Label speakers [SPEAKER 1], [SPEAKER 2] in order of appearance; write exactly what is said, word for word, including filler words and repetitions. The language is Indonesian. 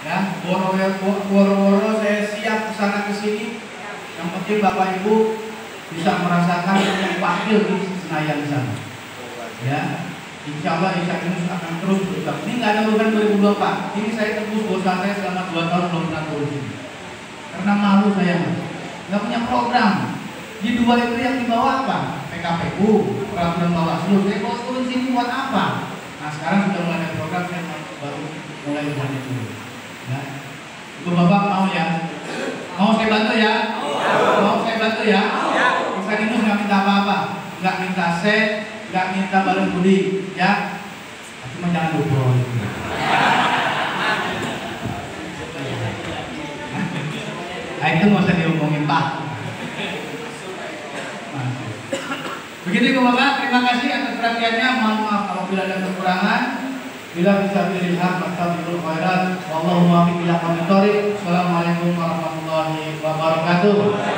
[SPEAKER 1] Ya, woro-woro saya siap kesana kesini. Yang penting Bapak Ibu bisa merasakan yang wakil di Senayan sana. Ya, insya Allah Insya Allah akan terus bergerak. Ini nggak ada urusan dua ribu dua puluh empat. Ini saya tembus dosa saya selama dua tahun belum pernah turun sini. Karena malu saya, nggak punya program. Di dua itu yang dibawa apa? P K P U, peraturan Bawaslu. Saya mau turun sini buat apa? Nah sekarang sudah mulai ada program, saya baru mulai berani turun. Ya, Ibu Bapak mau ya? Mau saya bantu ya? Mau saya bantu ya? Bisa ini nggak minta apa-apa, nggak minta set, nggak minta barang budi, ya. Cuma jangan lupa. Nah itu nggak usah diomongin Pak. Begitu Ibu Bapak, terima kasih atas perhatiannya. Mohon maaf apabila ada kekurangan. Bila bisa dilihat astagfirul khairat. Wallahu muwaffiq ila aqwamit thoriq. Assalamualaikum warahmatullahi wabarakatuh.